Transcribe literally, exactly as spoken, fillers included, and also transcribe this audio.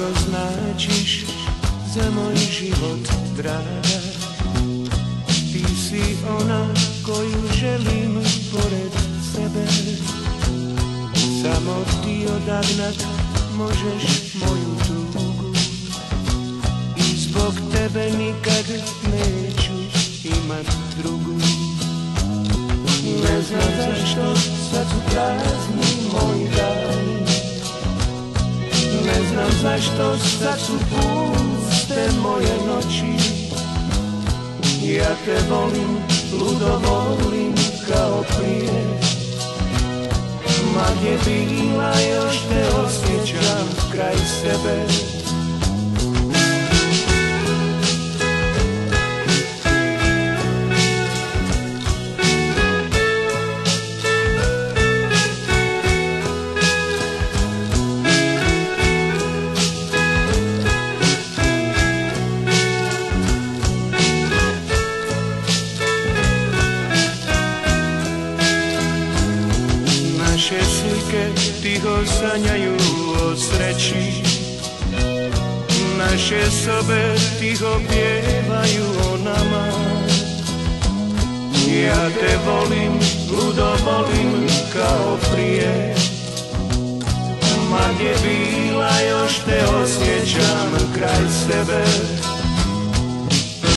Mnogo značiš za moj život, draga. Ti si ona koju želim pored sebe. Samo ti odagnat možeš moju tugu. I zbog tebe nikad neću imat drugu. Ne znam zašto sad su prazni moji dani. Ne znam zašto sad su puste moje noći. Ja te volim, ludo volim kao prije. Ma gdje bila još te osjećam kraj sebe. Naše slike tiho sanjaju o sreći. Naše sobe tiho pjevaju o nama. Ja te volim, ludo volim